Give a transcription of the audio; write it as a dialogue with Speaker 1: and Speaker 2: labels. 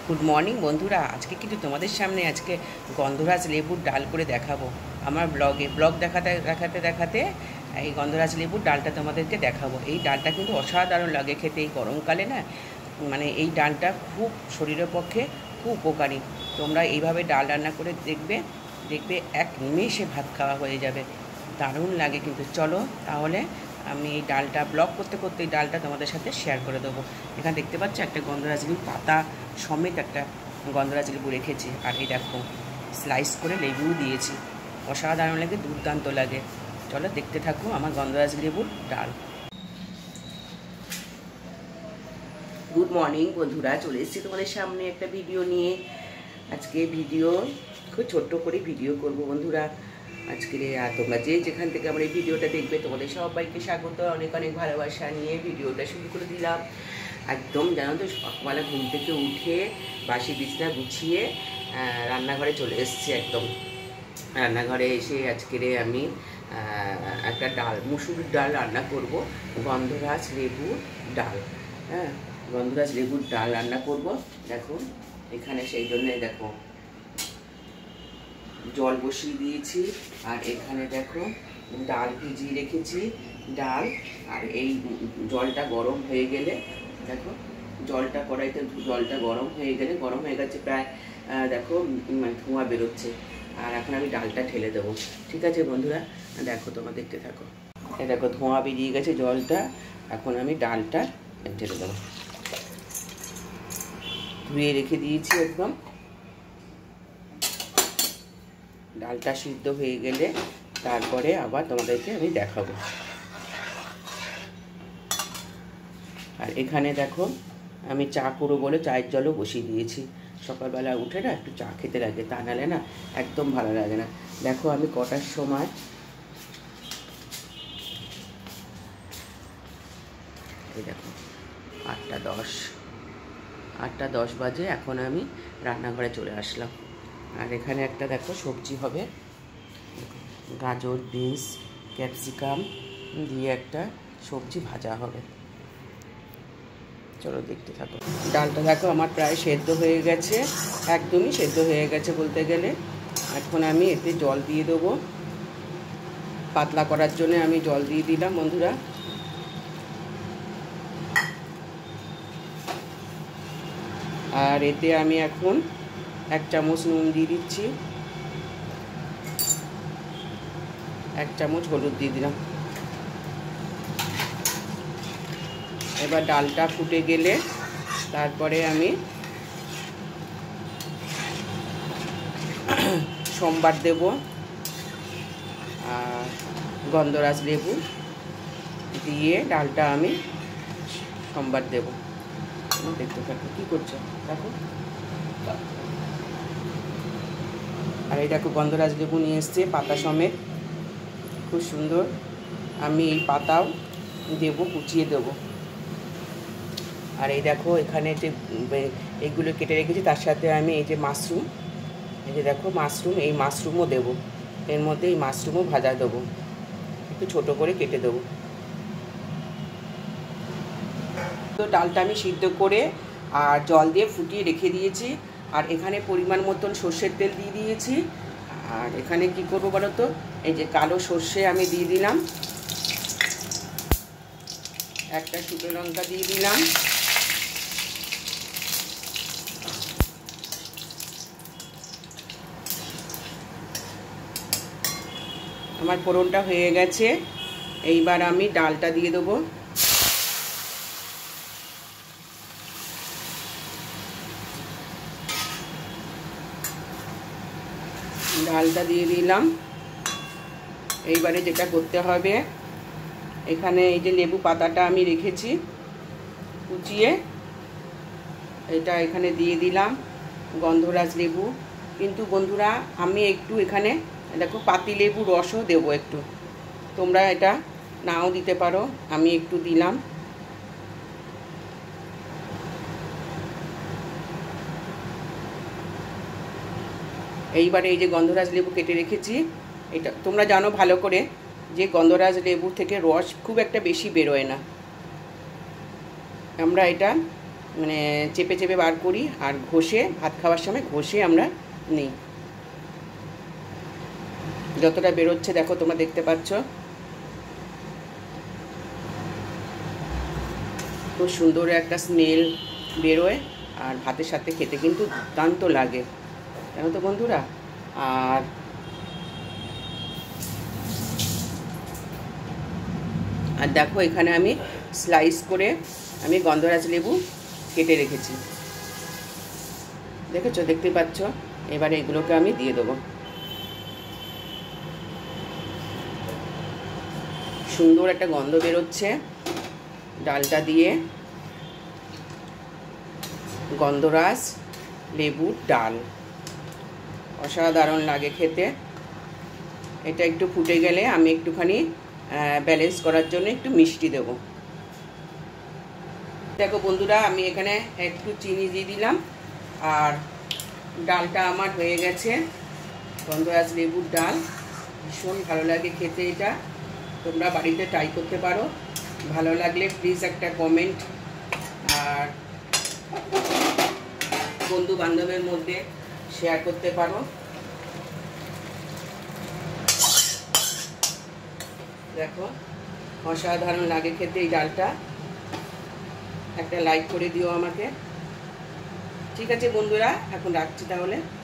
Speaker 1: Good morning বন্ধুরা, আজকে কিন্তু তোমাদের সামনে আজকে গন্ধরাজ লেবুর ডাল করে দেখাবো। আমার ব্লগ দেখাতে দেখাতে দেখাতে এই গন্ধরাজ লেবুর ডালটা তোমাদেরকে দেখাবো। এই ডালটা কিন্তু অসাধারণ লাগে খেতে এই গরমকালে না, মানে এই ডালটা খুব শরীরের পক্ষে খুব উপকারী। তোমরা এইভাবে ডাল রান্না করে দেখবে, এক নিমেষে ভাত খাওয়া হয়ে যাবে, দারুণ লাগে কিন্তু। চলো তাহলে আমি এই ডালটা ব্লগ করতে করতে এই ডালটা তোমাদের সাথে শেয়ার করে দেবো। এখানে দেখতে পাচ্ছ একটা গন্ধরাজ লেবু পাতা সমেত একটা গন্ধরাজ লেবু রেখেছি, আর এই দেখো স্লাইস করে লেবুও দিয়েছি, অসাধারণ লাগে, দুর্দান্ত লাগে। চলো দেখতে থাকো আমার গন্ধরাজ লেবুর ডাল। গুড মর্নিং বন্ধুরা, চলে এসেছি তোমাদের সামনে একটা ভিডিও নিয়ে। আজকে ভিডিও খুব ছোট্ট করে ভিডিও করব বন্ধুরা আজকে। আর তোমরা যেখান থেকে আমার এই ভিডিওটা দেখবে তোমাদের সবাইকে স্বাগত, অনেক অনেক ভালোবাসা নিয়ে ভিডিওটা শুরু করে দিলাম। একদম জানো তো, সকালবেলা ঘুম থেকে উঠে বাসি বিছনা গুছিয়ে রান্নাঘরে চলে এসেছি। একদম রান্নাঘরে এসে আজকে আমি একটা ডাল, মুসুরির ডাল রান্না করব, গন্ধরাজ লেবুর ডাল। হ্যাঁ, গন্ধরাজ লেবুর ডাল রান্না করব। দেখো এখানে সেই জন্যে দেখো জল বসিয়ে দিয়েছি, আর এখানে দেখো ডাল ভিজিয়ে রেখেছি, ডাল। আর এই জলটা গরম হয়ে গেলে দেখো, জলটা কড়াইতে জলটা গরম হয়ে গেছে প্রায়, দেখো ধোঁয়া বেরোচ্ছে। আর এখন আমি ডালটা ঢেলে দেবো। ঠিক আছে বন্ধুরা, দেখো তোমরা দেখতে থাকো। এই দেখো ধোঁয়া বেরিয়ে গেছে জলটা, এখন আমি ডালটা ঢেলে দেবো। ধুয়ে রেখে দিয়েছি একদম। ডালটা সিদ্ধ হয়ে গেলে তারপরে আবার তোমাদেরকে আমি দেখাবো। আর এখানে দেখো আমি চা করবো বলে চায়ের জলও বসিয়ে দিয়েছি। সকালবেলা উঠে না একটু চা খেতে লাগে, তা নাহলে না একদম ভালো লাগে না। দেখো আমি কটার সময়, এই দেখো 8টা 10 বাজে। এখন আমি রান্নাঘরে চলে আসলাম। আর এখানে একটা দেখো সবজি হবে, গাজর, বিনস, ক্যাপসিকাম দিয়ে একটা সবজি ভাজা হবে। চলো দেখতে থাকো। ডালটা দেখো আমার প্রায় সেদ্ধ হয়ে গেছে, একদমই সেদ্ধ হয়ে গেছে বলতে গেলে। এখন আমি এতে জল দিয়ে দেবো, পাতলা করার জন্য আমি জল দিয়ে দিলাম বন্ধুরা। আর এতে আমি এখন 1 চামচ নুন দিয়ে দিচ্ছি, 1 চামচ হলুদ দিয়ে দিলাম। এবার ডালটা ফুটে গেলে তারপরে আমি সোমবার দেব, আর গন্ধরাজ লেবু দিয়ে ডালটা আমি সোমবার দেব। দেখতে থাকো কী করছো দেখো। আর এই দেখো গন্ধরাজ লেবু নিয়ে এসছে পাতা সমেত, খুব সুন্দর। আমি এই পাতাও দেবো, কুচিয়ে দেবো। আর এই দেখো এখানে যে এইগুলো কেটে রেখেছি, তার সাথে আমি এই যে মাশরুম, এই যে দেখো মাশরুম, এই মাশরুমও দেবো এর মধ্যে, এই মাশরুমও ভাজা দেবো, একটু ছোটো করে কেটে দেবো। তো ডালটা আমি সিদ্ধ করে আর জল দিয়ে ফুটিয়ে রেখে দিয়েছি। আর এখানে পরিমাণ মতন সর্ষের তেল দিয়ে দিয়েছি। আর এখানে কি করবো বলো তো, এই যে কালো সর্ষে আমি দিয়ে দিলাম, একটা শুকনো লঙ্কা দিয়ে দিলাম, আমার ফোড়নটা হয়ে গেছে। এইবার আমি ডালটা দিয়ে দেবো। ডালটা দিয়ে দিলাম। এইবারে যেটা করতে হবে, এখানে এই যে লেবু পাতাটা আমি রেখেছি কুচিয়ে, এটা এখানে দিয়ে দিলাম, গন্ধরাজ লেবু। কিন্তু বন্ধুরা আমি একটু এখানে দেখো পাতি লেবু রসও দেবো একটু, তোমরা এটা নাও দিতে পারো, আমি একটু দিলাম। এইবারে এই যে গন্ধরাজ লেবু কেটে রেখেছি, এটা তোমরা জানো ভালো করে যে গন্ধরাজ লেবু থেকে রস খুব একটা বেশি বেরোয় না। আমরা এটা মানে চেপে চেপে বার করি, আর ঘষে ভাত খাওয়ার সময় ঘষে আমরা নিই। যতটা বেরোচ্ছে দেখো, তোমরা দেখতে পাচ্ছ, খুব সুন্দর একটা স্মেল বেরোয়, আর ভাতের সাথে খেতে কিন্তু দুর্দান্ত লাগে, জানো তো বন্ধুরা। আর দেখো এখানে আমি স্লাইস করে আমি গন্ধরাজ লেবু কেটে রেখেছি, দেখেছো, দেখতে পাচ্ছ। এবারে এগুলোকে আমি দিয়ে দেবো। সুন্দর একটা গন্ধ বেরোচ্ছে ডালটা দিয়ে। গন্ধরাজ লেবুর ডাল অসাধারণ লাগে খেতে। এটা একটু ফুটে গেলে আমি একটুখানি ব্যালেন্স করার জন্য একটু মিষ্টি দেব। দেখো বন্ধুরা, আমি এখানে একটু চিনি দিয়ে দিলাম, আর ডালটা আমার হয়ে গেছে। গন্ধরাজ লেবুর ডাল ভীষণ ভালো লাগে খেতে, এটা তোমরা বাড়িতে ট্রাই করতে পারো। ভালো লাগলে প্লিজ একটা কমেন্ট, আর বন্ধু বান্ধবের মধ্যে শেয়ার করতে পারো। দেখো অসাধারণ লাগে খেতে এই ডালটা। একটা লাইক করে দিও আমাকে। ঠিক আছে বন্ধুরা, এখন রাখছি তাহলে।